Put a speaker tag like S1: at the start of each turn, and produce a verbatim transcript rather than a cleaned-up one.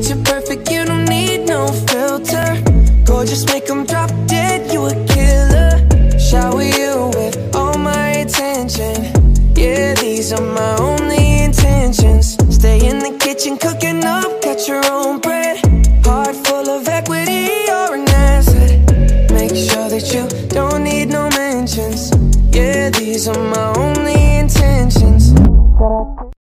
S1: picture perfect, you don't need no filter. Gorgeous, make them drop dead.